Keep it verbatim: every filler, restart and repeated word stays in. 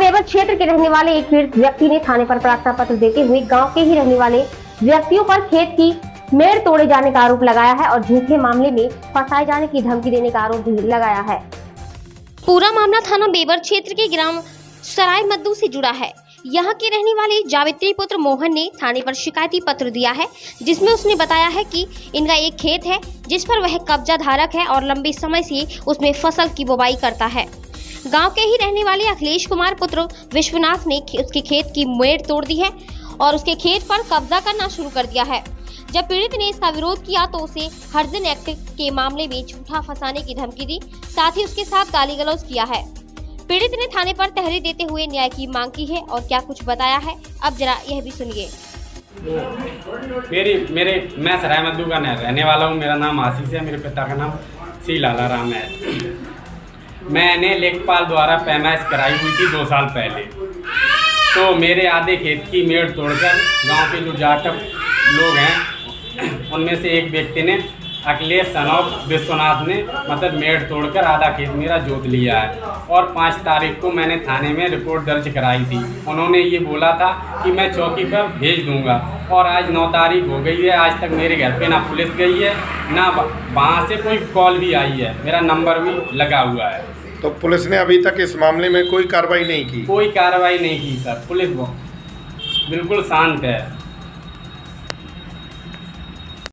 Weber क्षेत्र के रहने वाले एक पीड़ित व्यक्ति ने थाने पर प्रार्थना पत्र देते हुए गांव के ही रहने वाले व्यक्तियों पर खेत की मेड़ तोड़े जाने का आरोप लगाया है और झूठे मामले में फंसाए जाने की धमकी देने का आरोप भी लगाया है। पूरा मामला थाना बेबर क्षेत्र के ग्राम सराय मद्दू से जुड़ा है। यहाँ के रहने वाले जावित्री पुत्र मोहन ने थाने पर शिकायती पत्र दिया है, जिसमें उसने बताया है कि इनका एक खेत है जिस पर वह कब्जा धारक है और लंबे समय से उसमें फसल की बुवाई करता है। गांव के ही रहने वाले अखिलेश कुमार पुत्र विश्वनाथ ने उसके खेत की मेड़ तोड़ दी है और उसके खेत पर कब्जा करना शुरू कर दिया है। जब पीड़ित ने इसका विरोध किया तो उसे हर्जन एक्ट के मामले में झूठा फंसाने की धमकी दी, साथ ही उसके साथ गाली गलौज किया है। पीड़ित ने थाने पर तहरीर देते हुए न्याय की मांग की है और क्या कुछ बताया है, अब जरा यह भी सुनिए। मेरी मेरे मैं सराय मद्दू का रहने वाला हूँ। मेरा नाम आशीष है। मेरे पिता का नाम श्री लाला राम है। मैंने लेखपाल द्वारा पैमाइश कराई हुई थी दो साल पहले। तो मेरे आधे खेत की मेड़ तोड़कर गांव के जो जाटव लोग हैं उनमें से एक व्यक्ति ने अखिलेश सनौफ विश्वनाथ ने मतलब मेड़ तोड़कर आधा खेत मेरा जोत लिया है और पाँच तारीख को मैंने थाने में रिपोर्ट दर्ज कराई थी। उन्होंने ये बोला था कि मैं चौकी पर भेज दूंगा और आज नौ तारीख हो गई है, आज तक मेरे घर पे ना पुलिस गई है ना वहाँ से कोई कॉल भी आई है। मेरा नंबर भी लगा हुआ है। तो पुलिस ने अभी तक इस मामले में कोई कार्रवाई नहीं की? कोई कार्रवाई नहीं की सर। पुलिस बिल्कुल शांत है।